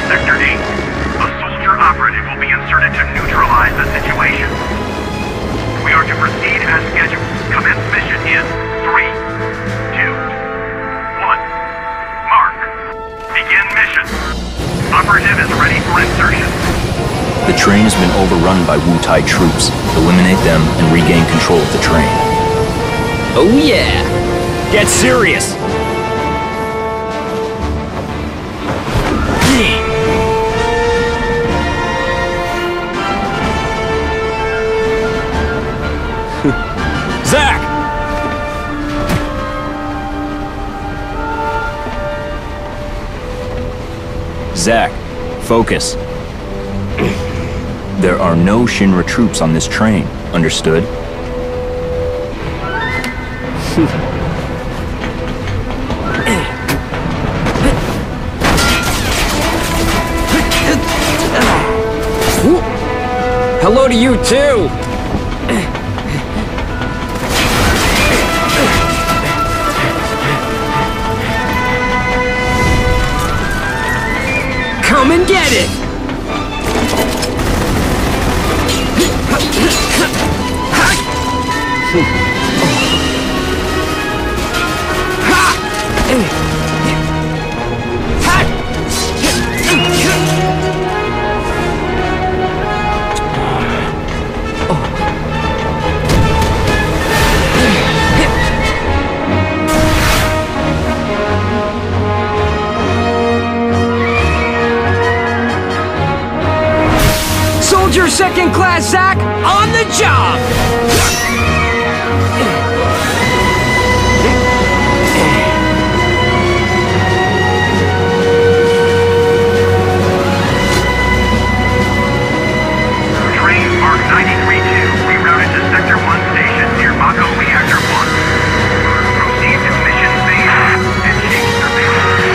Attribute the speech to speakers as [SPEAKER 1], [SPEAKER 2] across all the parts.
[SPEAKER 1] Sector 8. A soldier operative will be inserted to neutralize the situation. We are to proceed as scheduled. Commence mission in 3, 2, 1. Mark. Begin mission. Operative is ready for insertion.
[SPEAKER 2] The train has been overrun by Wutai troops. Eliminate them and regain control of the train.
[SPEAKER 3] Oh yeah! Get serious! Zack!
[SPEAKER 2] Zack, focus. There are no Shinra troops on this train, understood?
[SPEAKER 3] Hello to you too! Come and get it! Soldier second class, Zack, on the job!
[SPEAKER 1] Train Mark 93-2 rerouted to Sector 1 station near Mako Reactor 1. Proceed to mission phase and change surveillance.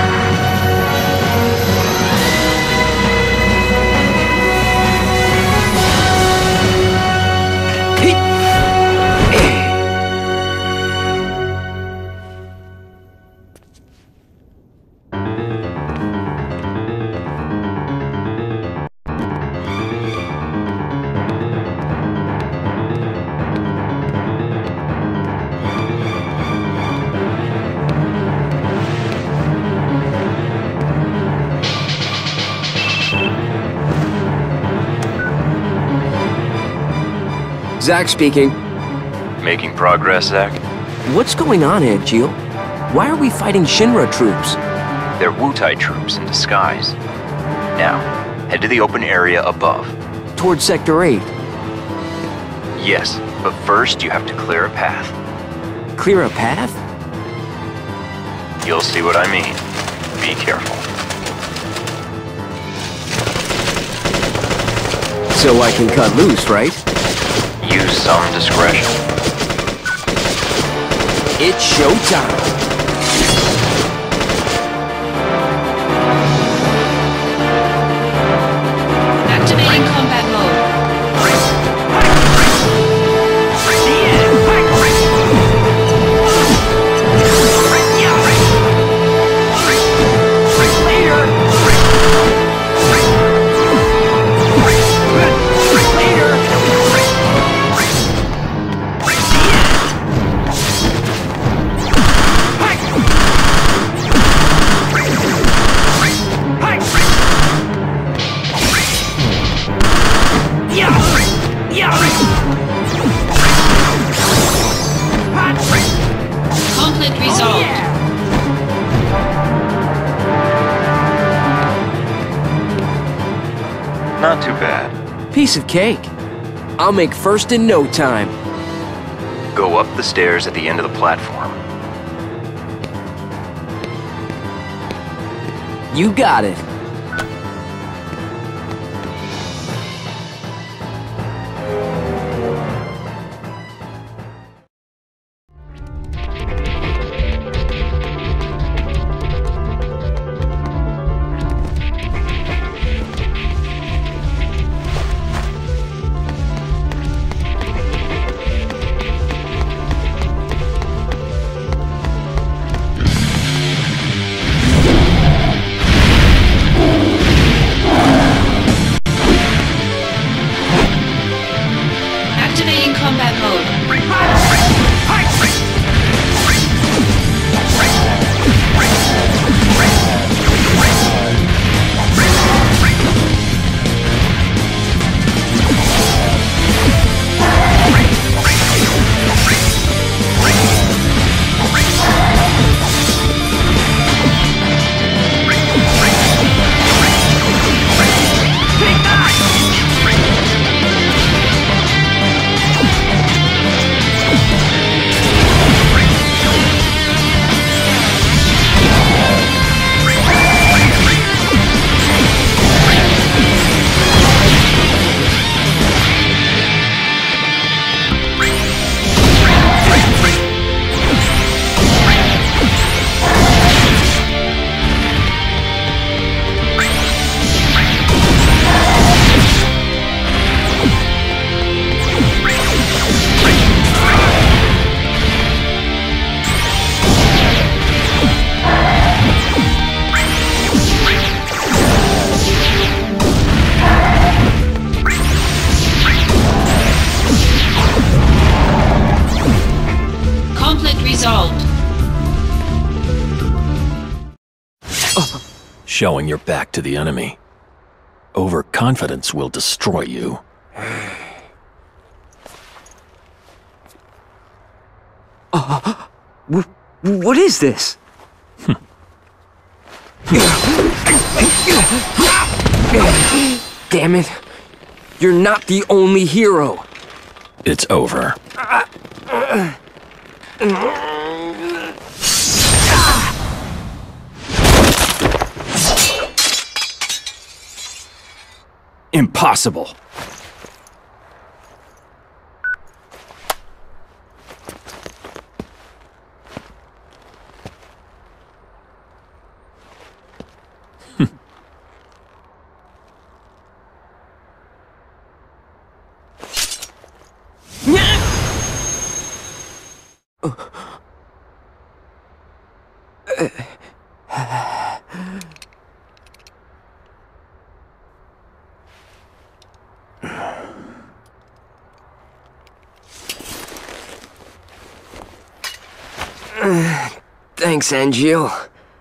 [SPEAKER 3] Zack speaking.
[SPEAKER 2] Making progress, Zack?
[SPEAKER 3] What's going on, Angeal? Why are we fighting Shinra troops?
[SPEAKER 2] They're Wutai troops in disguise. Now, head to the open area above.
[SPEAKER 3] Towards Sector 8.
[SPEAKER 2] Yes, but first you have to clear a path.
[SPEAKER 3] Clear a path?
[SPEAKER 2] You'll see what I mean. Be careful.
[SPEAKER 3] So I can cut loose, right?
[SPEAKER 2] Use some discretion.
[SPEAKER 3] It's showtime!
[SPEAKER 4] Activating combat mode. Conflict resolved.
[SPEAKER 2] Not too bad.
[SPEAKER 3] Piece of cake. I'll make first in no time.
[SPEAKER 2] Go up the stairs at the end of the platform.
[SPEAKER 3] You got it.
[SPEAKER 5] showing your back to the enemy. Overconfidence will destroy you.
[SPEAKER 3] What is this? Damn it. You're not the only hero.
[SPEAKER 5] It's over.
[SPEAKER 2] Impossible.
[SPEAKER 3] Thanks, Angeal.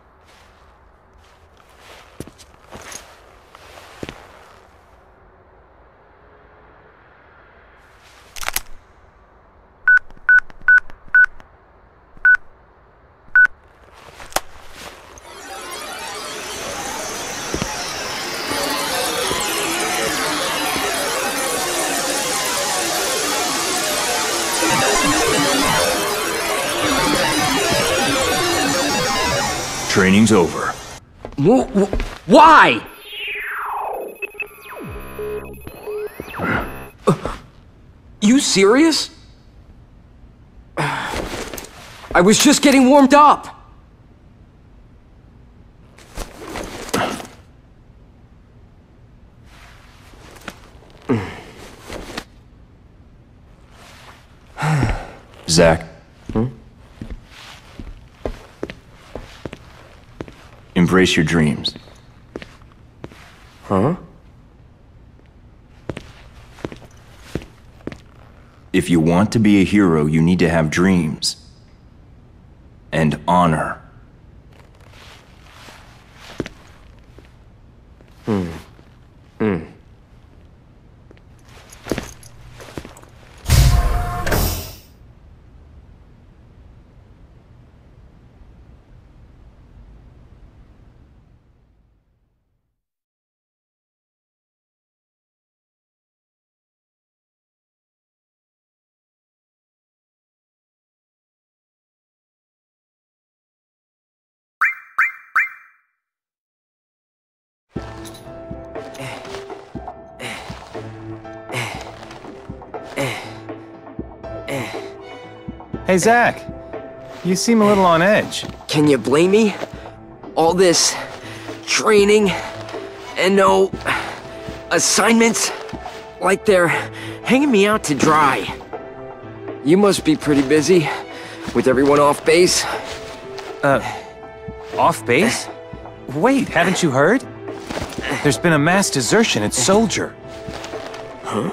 [SPEAKER 2] Training's over.
[SPEAKER 3] Why? You serious? I was just getting warmed up.
[SPEAKER 2] Zach. Embrace your dreams.
[SPEAKER 3] Huh?
[SPEAKER 2] If you want to be a hero, you need to have dreams. And honor.
[SPEAKER 6] Hey, Zach. You seem a little on edge.
[SPEAKER 3] Can you blame me? All this training and no assignments, like they're hanging me out to dry. You must be pretty busy with everyone off base.
[SPEAKER 6] Off base? Wait, haven't you heard? There's been a mass desertion at Soldier.
[SPEAKER 3] Huh?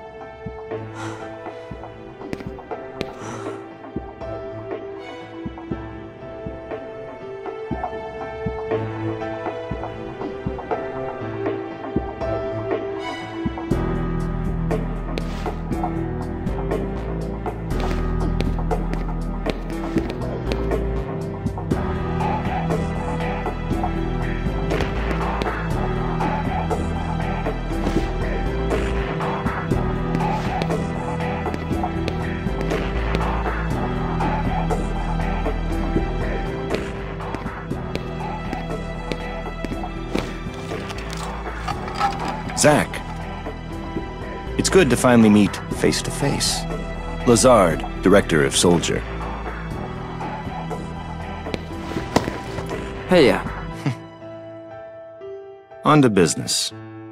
[SPEAKER 7] Zach, it's good to finally meet face to face. Lazard, director of Soldier.
[SPEAKER 3] Hey,
[SPEAKER 7] On to business.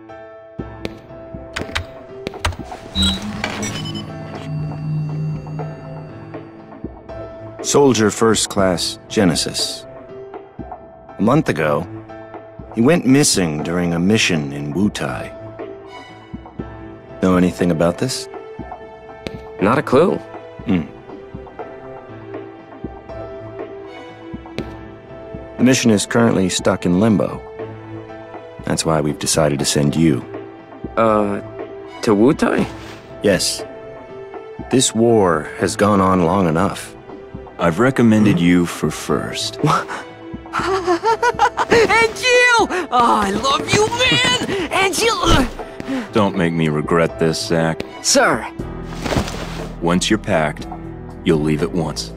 [SPEAKER 7] Soldier First Class Genesis. A month ago, he went missing during a mission in Wutai. Know anything about this?
[SPEAKER 3] Not a clue.
[SPEAKER 7] The mission is currently stuck in limbo. That's why we've decided to send you.
[SPEAKER 3] To Wutai?
[SPEAKER 7] Yes. This war has gone on long enough.
[SPEAKER 2] I've recommended you for first.
[SPEAKER 3] Angeal! Oh, I love you, man! Angeal!
[SPEAKER 2] Don't make me regret this, Zack.
[SPEAKER 3] Sir!
[SPEAKER 2] Once you're packed, you'll leave at once.